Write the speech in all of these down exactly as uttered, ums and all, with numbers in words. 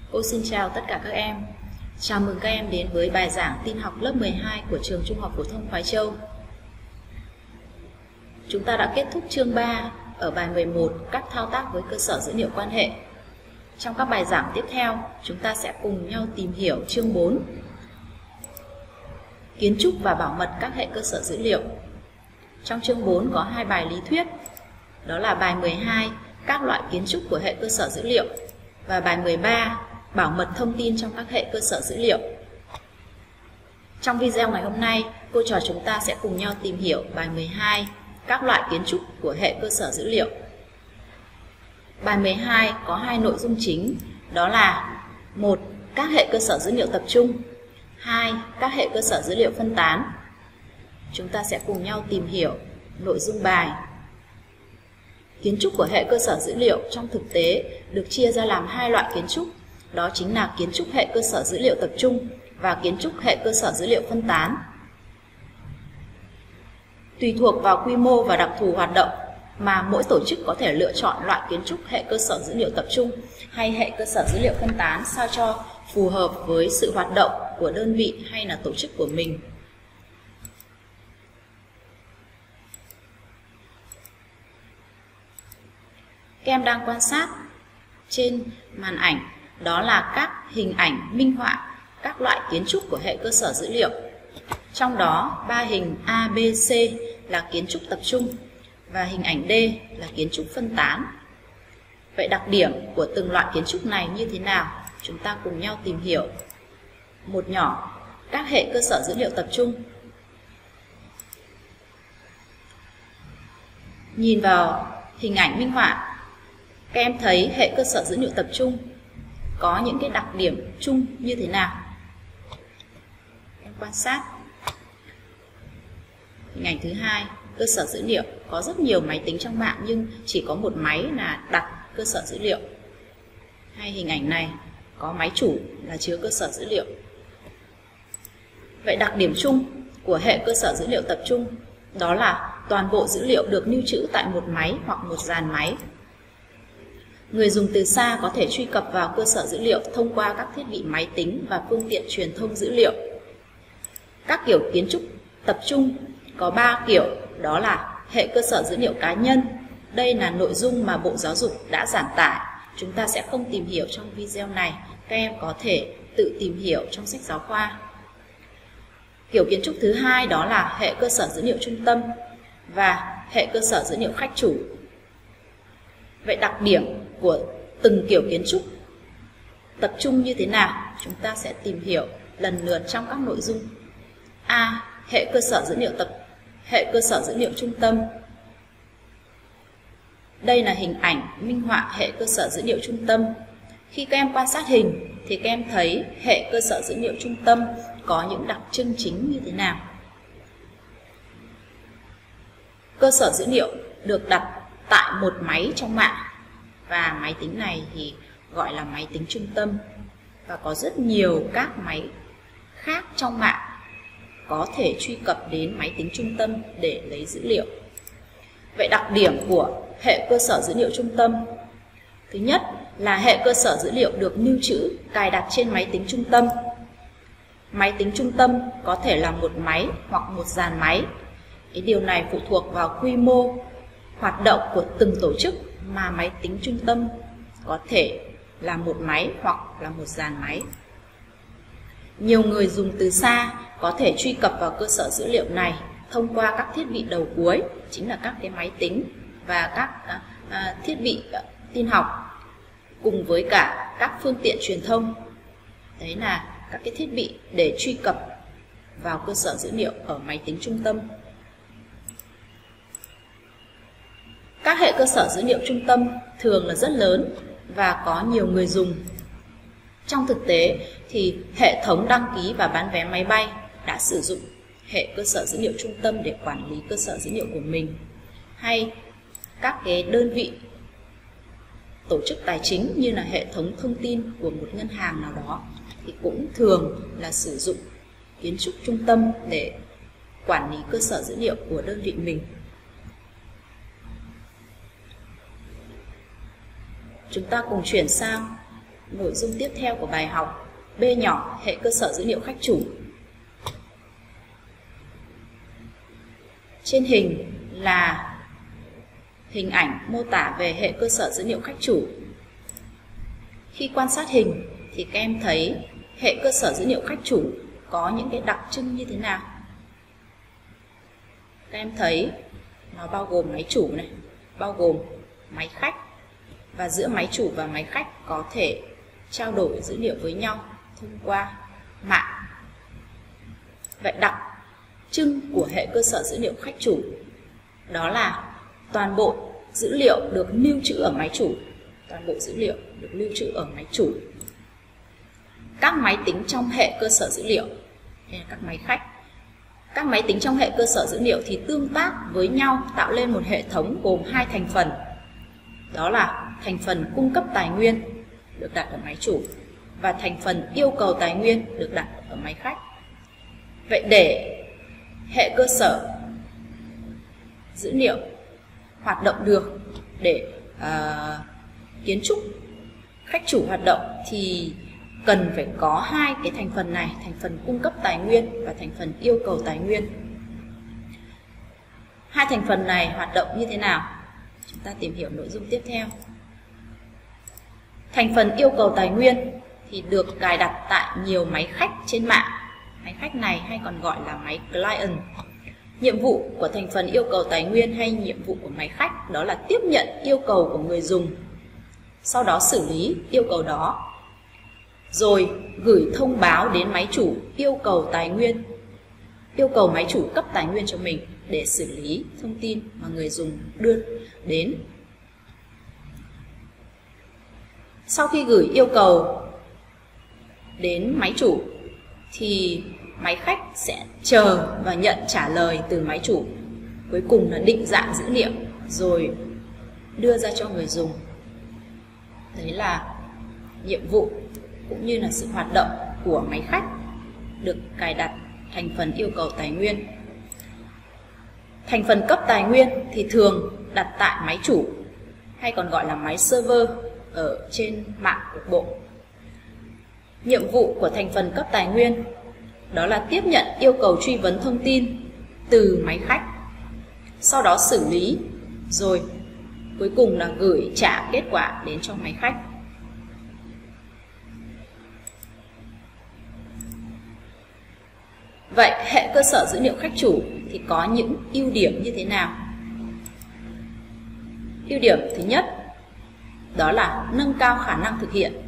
Cô xin chào tất cả các em. Chào mừng các em đến với bài giảng tin học lớp mười hai của trường Trung học phổ thông Khoái Châu. Chúng ta đã kết thúc chương ba ở bài mười một, các thao tác với cơ sở dữ liệu quan hệ. Trong các bài giảng tiếp theo, chúng ta sẽ cùng nhau tìm hiểu chương bốn, kiến trúc và bảo mật các hệ cơ sở dữ liệu. Trong chương bốn có hai bài lý thuyết, đó là bài mười hai, các loại kiến trúc của hệ cơ sở dữ liệu, và bài mười ba, bảo mật thông tin trong các hệ cơ sở dữ liệu. Trong video ngày hôm nay, cô trò chúng ta sẽ cùng nhau tìm hiểu bài mười hai, các loại kiến trúc của hệ cơ sở dữ liệu. Bài mười hai có hai nội dung chính, đó là một. Các hệ cơ sở dữ liệu tập trung, hai. Các hệ cơ sở dữ liệu phân tán. Chúng ta sẽ cùng nhau tìm hiểu nội dung bài. Kiến trúc của hệ cơ sở dữ liệu trong thực tế được chia ra làm hai loại kiến trúc, đó chính là kiến trúc hệ cơ sở dữ liệu tập trung và kiến trúc hệ cơ sở dữ liệu phân tán. Tùy thuộc vào quy mô và đặc thù hoạt động mà mỗi tổ chức có thể lựa chọn loại kiến trúc hệ cơ sở dữ liệu tập trung hay hệ cơ sở dữ liệu phân tán sao cho phù hợp với sự hoạt động của đơn vị hay là tổ chức của mình. Các em đang quan sát trên màn ảnh, đó là các hình ảnh minh họa các loại kiến trúc của hệ cơ sở dữ liệu. Trong đó, ba hình A, B, C là kiến trúc tập trung và hình ảnh D là kiến trúc phân tán. Vậy đặc điểm của từng loại kiến trúc này như thế nào? Chúng ta cùng nhau tìm hiểu. Một nhỏ, các hệ cơ sở dữ liệu tập trung. Nhìn vào hình ảnh minh họa, các em thấy hệ cơ sở dữ liệu tập trung có những cái đặc điểm chung như thế nào? Em quan sát. Hình ảnh thứ hai, cơ sở dữ liệu có rất nhiều máy tính trong mạng nhưng chỉ có một máy là đặt cơ sở dữ liệu. Hay hình ảnh này có máy chủ là chứa cơ sở dữ liệu. Vậy đặc điểm chung của hệ cơ sở dữ liệu tập trung đó là toàn bộ dữ liệu được lưu trữ tại một máy hoặc một dàn máy. Người dùng từ xa có thể truy cập vào cơ sở dữ liệu thông qua các thiết bị máy tính và phương tiện truyền thông dữ liệu. Các kiểu kiến trúc tập trung có ba kiểu, đó là hệ cơ sở dữ liệu cá nhân. Đây là nội dung mà Bộ Giáo dục đã giảng tải. Chúng ta sẽ không tìm hiểu trong video này, các em có thể tự tìm hiểu trong sách giáo khoa. Kiểu kiến trúc thứ hai đó là hệ cơ sở dữ liệu trung tâm và hệ cơ sở dữ liệu khách chủ. Vậy đặc điểm của từng kiểu kiến trúc tập trung như thế nào? Chúng ta sẽ tìm hiểu lần lượt trong các nội dung. A. Hệ cơ sở dữ liệu tập hệ cơ sở dữ liệu trung tâm. Đây là hình ảnh minh họa hệ cơ sở dữ liệu trung tâm. Khi các em quan sát hình thì các em thấy hệ cơ sở dữ liệu trung tâm có những đặc trưng chính như thế nào? Cơ sở dữ liệu được đặt tại một máy trong mạng và máy tính này thì gọi là máy tính trung tâm, và có rất nhiều các máy khác trong mạng có thể truy cập đến máy tính trung tâm để lấy dữ liệu. Vậy đặc điểm của hệ cơ sở dữ liệu trung tâm, thứ nhất là hệ cơ sở dữ liệu được lưu trữ cài đặt trên máy tính trung tâm. Máy tính trung tâm có thể là một máy hoặc một dàn máy. Cái điều này phụ thuộc vào quy mô hoạt động của từng tổ chức mà máy tính trung tâm có thể là một máy hoặc là một dàn máy. Nhiều người dùng từ xa có thể truy cập vào cơ sở dữ liệu này thông qua các thiết bị đầu cuối, chính là các cái máy tính và các à, thiết bị tin học cùng với cả các phương tiện truyền thông. Đấy là các cái thiết bị để truy cập vào cơ sở dữ liệu ở máy tính trung tâm. Các hệ cơ sở dữ liệu trung tâm thường là rất lớn và có nhiều người dùng. Trong thực tế thì hệ thống đăng ký và bán vé máy bay đã sử dụng hệ cơ sở dữ liệu trung tâm để quản lý cơ sở dữ liệu của mình. Hay các cái đơn vị tổ chức tài chính như là hệ thống thông tin của một ngân hàng nào đó thì cũng thường là sử dụng kiến trúc trung tâm để quản lý cơ sở dữ liệu của đơn vị mình. Chúng ta cùng chuyển sang nội dung tiếp theo của bài học. B nhỏ, hệ cơ sở dữ liệu khách chủ. Trên hình là hình ảnh mô tả về hệ cơ sở dữ liệu khách chủ. Khi quan sát hình thì các em thấy hệ cơ sở dữ liệu khách chủ có những cái đặc trưng như thế nào? Các em thấy nó bao gồm máy chủ này, bao gồm máy khách, và giữa máy chủ và máy khách có thể trao đổi dữ liệu với nhau thông qua mạng. Vậy đặc trưng của hệ cơ sở dữ liệu khách chủ đó là toàn bộ dữ liệu được lưu trữ ở máy chủ, toàn bộ dữ liệu được lưu trữ ở máy chủ. Các máy tính trong hệ cơ sở dữ liệu, hay là các máy khách, các máy tính trong hệ cơ sở dữ liệu thì tương tác với nhau tạo lên một hệ thống gồm hai thành phần. Đó là thành phần cung cấp tài nguyên được đặt ở máy chủ và thành phần yêu cầu tài nguyên được đặt ở máy khách. Vậy để hệ cơ sở dữ liệu hoạt động được, để uh, kiến trúc khách chủ hoạt động thì cần phải có hai cái thành phần này, thành phần cung cấp tài nguyên và thành phần yêu cầu tài nguyên. Hai thành phần này hoạt động như thế nào? Chúng ta tìm hiểu nội dung tiếp theo. Thành phần yêu cầu tài nguyên thì được cài đặt tại nhiều máy khách trên mạng. Máy khách này hay còn gọi là máy client. Nhiệm vụ của thành phần yêu cầu tài nguyên hay nhiệm vụ của máy khách đó là tiếp nhận yêu cầu của người dùng, sau đó xử lý yêu cầu đó, rồi gửi thông báo đến máy chủ yêu cầu tài nguyên, yêu cầu máy chủ cấp tài nguyên cho mình để xử lý thông tin mà người dùng đưa đến. Sau khi gửi yêu cầu đến máy chủ thì máy khách sẽ chờ và nhận trả lời từ máy chủ. Cuối cùng là định dạng dữ liệu rồi đưa ra cho người dùng. Đấy là nhiệm vụ cũng như là sự hoạt động của máy khách được cài đặt thành phần yêu cầu tài nguyên. Thành phần cấp tài nguyên thì thường đặt tại máy chủ hay còn gọi là máy server ở trên mạng cục bộ. Nhiệm vụ của thành phần cấp tài nguyên đó là tiếp nhận yêu cầu truy vấn thông tin từ máy khách, sau đó xử lý, rồi cuối cùng là gửi trả kết quả đến cho máy khách. Vậy hệ cơ sở dữ liệu khách chủ thì có những ưu điểm như thế nào? Ưu điểm thứ nhất đó là nâng cao khả năng thực hiện.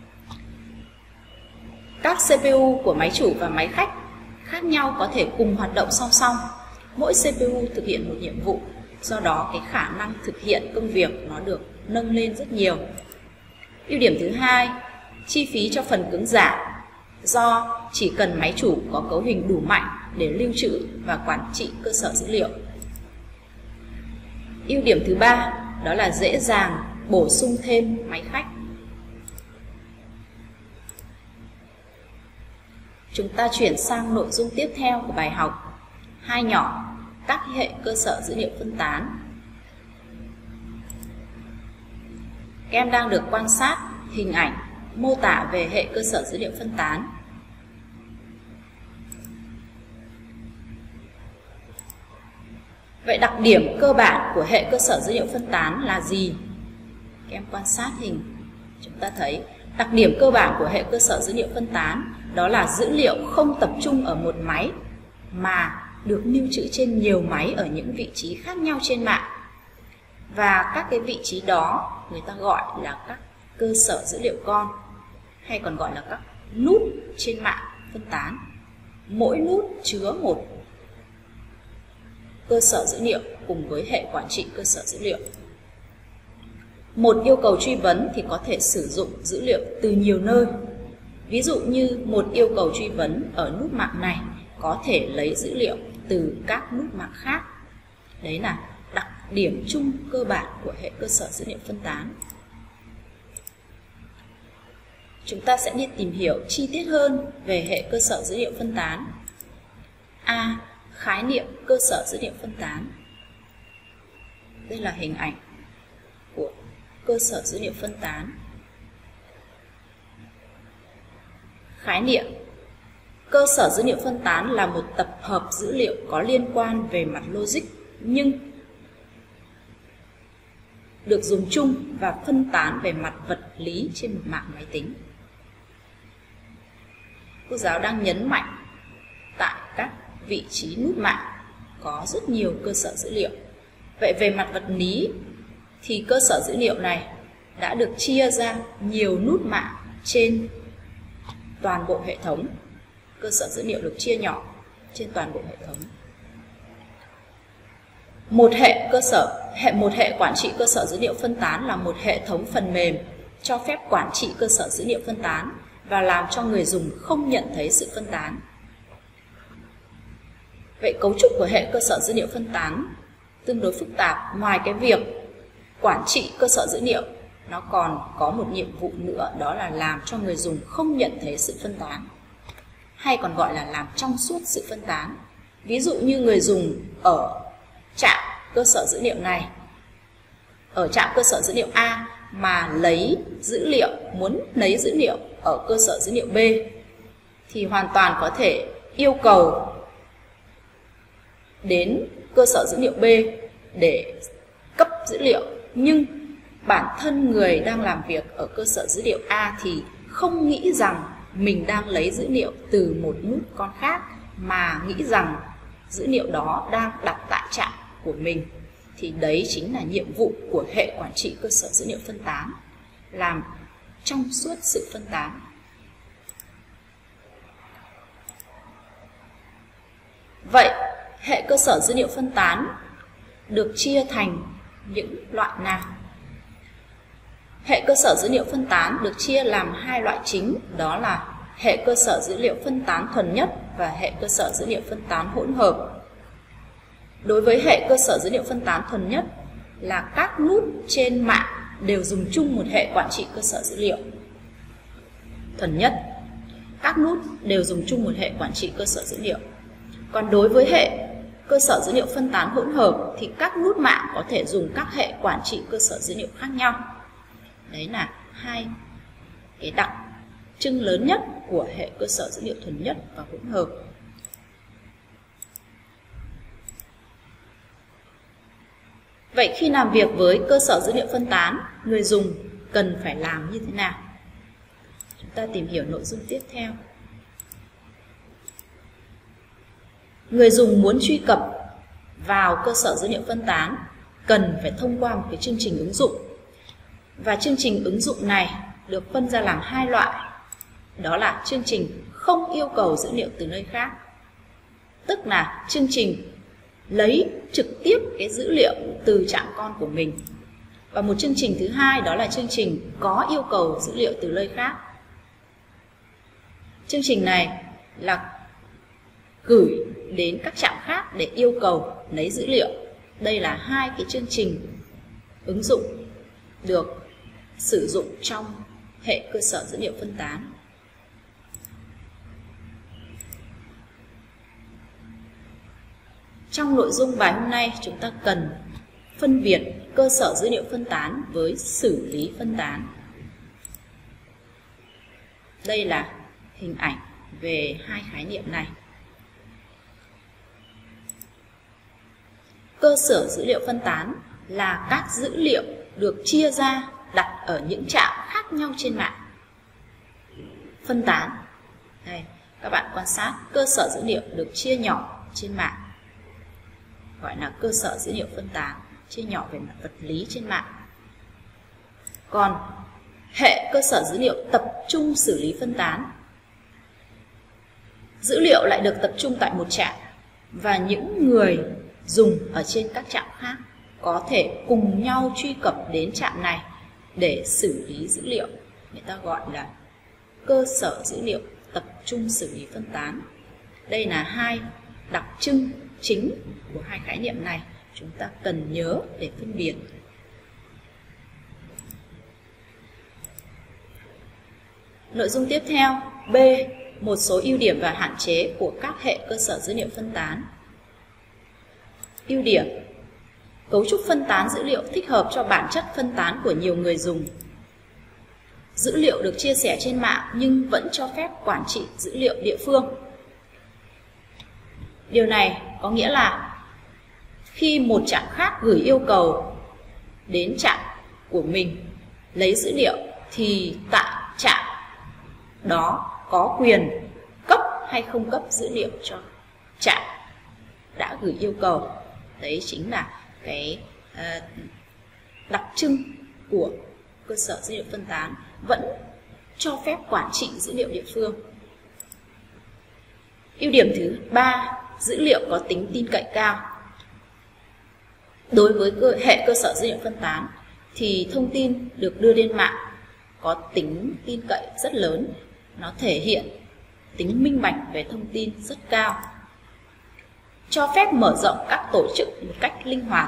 Các xê pê u của máy chủ và máy khách khác nhau có thể cùng hoạt động song song. Mỗi xê pê u thực hiện một nhiệm vụ, do đó cái khả năng thực hiện công việc nó được nâng lên rất nhiều. Ưu điểm thứ hai, chi phí cho phần cứng giảm, do chỉ cần máy chủ có cấu hình đủ mạnh để lưu trữ và quản trị cơ sở dữ liệu. Ưu điểm thứ ba đó là dễ dàng bổ sung thêm máy khách. Chúng ta chuyển sang nội dung tiếp theo của bài học. Hai nhỏ, các hệ cơ sở dữ liệu phân tán. Các em đang được quan sát hình ảnh mô tả về hệ cơ sở dữ liệu phân tán. Vậy đặc điểm cơ bản của hệ cơ sở dữ liệu phân tán là gì? Các em quan sát hình, chúng ta thấy đặc điểm cơ bản của hệ cơ sở dữ liệu phân tán đó là dữ liệu không tập trung ở một máy mà được lưu trữ trên nhiều máy ở những vị trí khác nhau trên mạng. Và các cái vị trí đó người ta gọi là các cơ sở dữ liệu con, hay còn gọi là các nút trên mạng phân tán. Mỗi nút chứa một cơ sở dữ liệu cùng với hệ quản trị cơ sở dữ liệu. Một yêu cầu truy vấn thì có thể sử dụng dữ liệu từ nhiều nơi. Ví dụ như một yêu cầu truy vấn ở nút mạng này có thể lấy dữ liệu từ các nút mạng khác. Đấy là đặc điểm chung cơ bản của hệ cơ sở dữ liệu phân tán. Chúng ta sẽ đi tìm hiểu chi tiết hơn về hệ cơ sở dữ liệu phân tán. A. Khái niệm cơ sở dữ liệu phân tán. Đây là hình ảnh của cơ sở dữ liệu phân tán. Khái niệm: cơ sở dữ liệu phân tán là một tập hợp dữ liệu có liên quan về mặt logic nhưng được dùng chung và phân tán về mặt vật lý trên một mạng máy tính. Cô giáo đang nhấn mạnh tại các vị trí nút mạng có rất nhiều cơ sở dữ liệu. Vậy về mặt vật lý thì cơ sở dữ liệu này đã được chia ra nhiều nút mạng trên toàn bộ hệ thống. Cơ sở dữ liệu được chia nhỏ trên toàn bộ hệ thống. Một hệ cơ sở hệ một hệ quản trị cơ sở dữ liệu phân tán là một hệ thống phần mềm cho phép quản trị cơ sở dữ liệu phân tán và làm cho người dùng không nhận thấy sự phân tán. Vậy cấu trúc của hệ cơ sở dữ liệu phân tán tương đối phức tạp. Ngoài cái việc quản trị cơ sở dữ liệu, nó còn có một nhiệm vụ nữa, đó là làm cho người dùng không nhận thấy sự phân tán, hay còn gọi là làm trong suốt sự phân tán. Ví dụ như người dùng ở trạm cơ sở dữ liệu này, ở trạm cơ sở dữ liệu A mà lấy dữ liệu, muốn lấy dữ liệu ở cơ sở dữ liệu B thì hoàn toàn có thể yêu cầu đến cơ sở dữ liệu B để cấp dữ liệu, nhưng bản thân người đang làm việc ở cơ sở dữ liệu A thì không nghĩ rằng mình đang lấy dữ liệu từ một nút con khác, mà nghĩ rằng dữ liệu đó đang đặt tại trạm của mình. Thì đấy chính là nhiệm vụ của hệ quản trị cơ sở dữ liệu phân tán, làm trong suốt sự phân tán. Vậy hệ cơ sở dữ liệu phân tán được chia thành những loại nào? Hệ cơ sở dữ liệu phân tán được chia làm hai loại chính, đó là hệ cơ sở dữ liệu phân tán thuần nhất và hệ cơ sở dữ liệu phân tán hỗn hợp. Đối với hệ cơ sở dữ liệu phân tán thuần nhất là các nút trên mạng đều dùng chung một hệ quản trị cơ sở dữ liệu thuần nhất. Các nút đều dùng chung một hệ quản trị cơ sở dữ liệu. Còn đối với hệ cơ sở dữ liệu phân tán hỗn hợp thì các nút mạng có thể dùng các hệ quản trị cơ sở dữ liệu khác nhau. Đấy là hai cái đặc trưng lớn nhất của hệ cơ sở dữ liệu thuần nhất và hỗn hợp. Vậy khi làm việc với cơ sở dữ liệu phân tán, người dùng cần phải làm như thế nào? Chúng ta tìm hiểu nội dung tiếp theo. Người dùng muốn truy cập vào cơ sở dữ liệu phân tán cần phải thông qua một cái chương trình ứng dụng. Và chương trình ứng dụng này được phân ra làm hai loại. Đó là chương trình không yêu cầu dữ liệu từ nơi khác, tức là chương trình lấy trực tiếp cái dữ liệu từ trạm con của mình. Và một chương trình thứ hai đó là chương trình có yêu cầu dữ liệu từ nơi khác. Chương trình này là gửi đến các trạm khác để yêu cầu lấy dữ liệu. Đây là hai cái chương trình ứng dụng được sử dụng trong hệ cơ sở dữ liệu phân tán. Trong nội dung bài hôm nay, chúng ta cần phân biệt cơ sở dữ liệu phân tán với xử lý phân tán. Đây là hình ảnh về hai khái niệm này. Cơ sở dữ liệu phân tán là các dữ liệu được chia ra đặt ở những trạm khác nhau trên mạng. Phân tán. Đây, các bạn quan sát, cơ sở dữ liệu được chia nhỏ trên mạng, gọi là cơ sở dữ liệu phân tán, chia nhỏ về mặt vật lý trên mạng. Còn hệ cơ sở dữ liệu tập trung xử lý phân tán, dữ liệu lại được tập trung tại một trạm và những người dùng ở trên các trạm khác có thể cùng nhau truy cập đến trạm này để xử lý dữ liệu. Người ta gọi là cơ sở dữ liệu tập trung xử lý phân tán. Đây là hai đặc trưng chính của hai khái niệm này, chúng ta cần nhớ để phân biệt. Nội dung tiếp theo, B. Một số ưu điểm và hạn chế của các hệ cơ sở dữ liệu phân tán. Ưu điểm: cấu trúc phân tán dữ liệu thích hợp cho bản chất phân tán của nhiều người dùng. dữ liệu được chia sẻ trên mạng nhưng vẫn cho phép quản trị dữ liệu địa phương. Điều này có nghĩa là khi một trạm khác gửi yêu cầu đến trạm của mình lấy dữ liệu thì tại trạm đó có quyền cấp hay không cấp dữ liệu cho trạm đã gửi yêu cầu. Đấy chính là cái uh, đặc trưng của cơ sở dữ liệu phân tán, vẫn cho phép quản trị dữ liệu địa phương. Ưu điểm thứ ba, dữ liệu có tính tin cậy cao. Đối với cơ, hệ cơ sở dữ liệu phân tán thì thông tin được đưa lên mạng có tính tin cậy rất lớn, nó thể hiện tính minh bạch về thông tin rất cao, cho phép mở rộng các tổ chức một cách linh hoạt.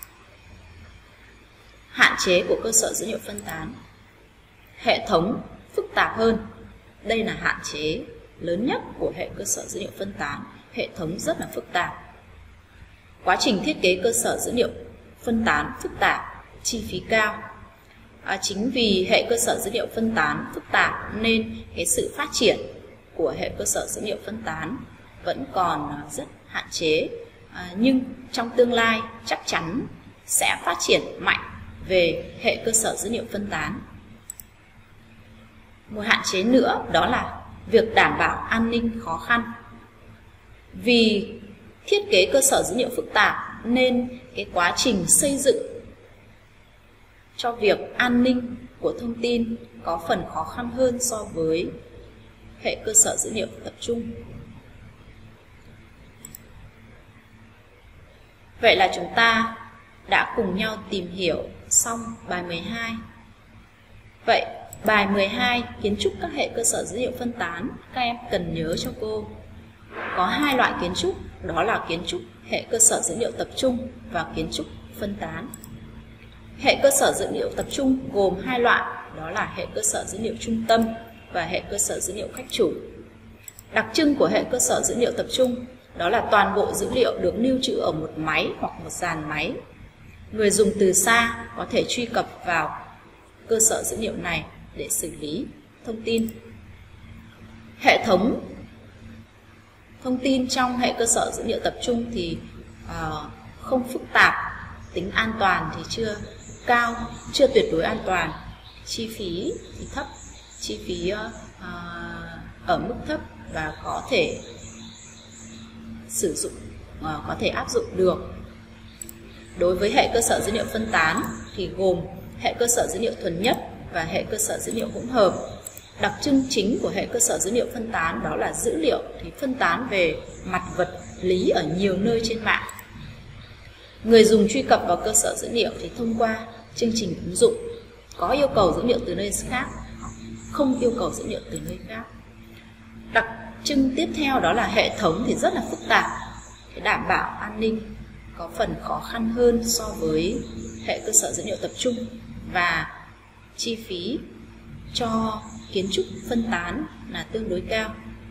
Hạn chế của cơ sở dữ liệu phân tán: hệ thống phức tạp hơn. Đây là hạn chế lớn nhất của hệ cơ sở dữ liệu phân tán, hệ thống rất là phức tạp. Quá trình thiết kế cơ sở dữ liệu phân tán phức tạp, chi phí cao. À, chính vì hệ cơ sở dữ liệu phân tán phức tạp nên cái sự phát triển của hệ cơ sở dữ liệu phân tán vẫn còn rất hạn chế, à, nhưng trong tương lai chắc chắn sẽ phát triển mạnh về hệ cơ sở dữ liệu phân tán. Một hạn chế nữa đó là việc đảm bảo an ninh khó khăn. Vì thiết kế cơ sở dữ liệu phức tạp nên cái quá trình xây dựng cho việc an ninh của thông tin có phần khó khăn hơn so với hệ cơ sở dữ liệu tập trung. Vậy là chúng ta đã cùng nhau tìm hiểu xong bài mười hai. Vậy bài mười hai, kiến trúc các hệ cơ sở dữ liệu phân tán, các em cần nhớ cho cô có hai loại kiến trúc, đó là kiến trúc hệ cơ sở dữ liệu tập trung và kiến trúc phân tán. Hệ cơ sở dữ liệu tập trung gồm hai loại, đó là hệ cơ sở dữ liệu trung tâm và hệ cơ sở dữ liệu khách chủ. Đặc trưng của hệ cơ sở dữ liệu tập trung đó là toàn bộ dữ liệu được lưu trữ ở một máy hoặc một dàn máy. Người dùng từ xa có thể truy cập vào cơ sở dữ liệu này để xử lý thông tin. Hệ thống thông tin trong hệ cơ sở dữ liệu tập trung thì uh, không phức tạp, tính an toàn thì chưa cao, chưa tuyệt đối an toàn, chi phí thì thấp, chi phí uh, ở mức thấp và có thể sử dụng, uh, có thể áp dụng được. Đối với hệ cơ sở dữ liệu phân tán thì gồm hệ cơ sở dữ liệu thuần nhất và hệ cơ sở dữ liệu hỗn hợp. Đặc trưng chính của hệ cơ sở dữ liệu phân tán đó là dữ liệu thì phân tán về mặt vật lý ở nhiều nơi trên mạng. Người dùng truy cập vào cơ sở dữ liệu thì thông qua chương trình ứng dụng, có yêu cầu dữ liệu từ nơi khác, không yêu cầu dữ liệu từ nơi khác. Đặc trưng tiếp theo đó là hệ thống thì rất là phức tạp, đảm bảo an ninh có phần khó khăn hơn so với hệ cơ sở dữ liệu tập trung, và chi phí cho kiến trúc phân tán là tương đối cao.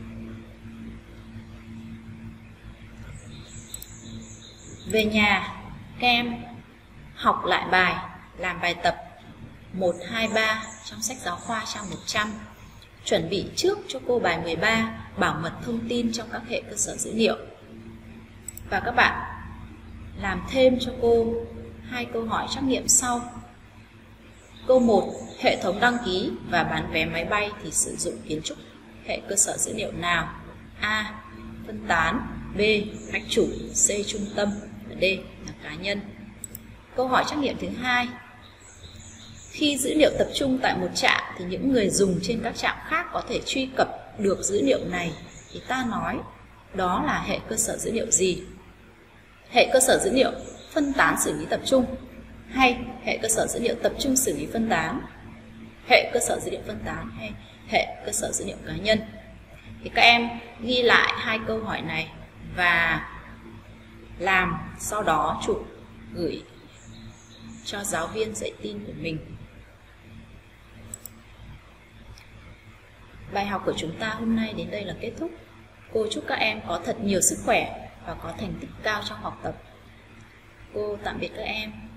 Về nhà, các em học lại bài, làm bài tập một, hai, ba trong sách giáo khoa trang một trăm. Chuẩn bị trước cho cô bài mười ba, bảo mật thông tin trong các hệ cơ sở dữ liệu. Và các bạn làm thêm cho cô hai câu hỏi trắc nghiệm sau. Câu một, hệ thống đăng ký và bán vé máy bay thì sử dụng kiến trúc hệ cơ sở dữ liệu nào? A. Phân tán, B. Khách chủ, C. Trung tâm, và D. Là cá nhân. Câu hỏi trắc nghiệm thứ hai, khi dữ liệu tập trung tại một trạm thì những người dùng trên các trạm khác có thể truy cập được dữ liệu này, thì ta nói đó là hệ cơ sở dữ liệu gì? Hệ cơ sở dữ liệu phân tán xử lý tập trung, hay hệ cơ sở dữ liệu tập trung xử lý phân tán, hệ cơ sở dữ liệu phân tán hay hệ cơ sở dữ liệu cá nhân? Thì các em ghi lại hai câu hỏi này và làm, sau đó chụp gửi cho giáo viên dạy tin của mình. Bài học của chúng ta hôm nay đến đây là kết thúc. Cô chúc các em có thật nhiều sức khỏe và có thành tích cao trong học tập. Cô tạm biệt các em.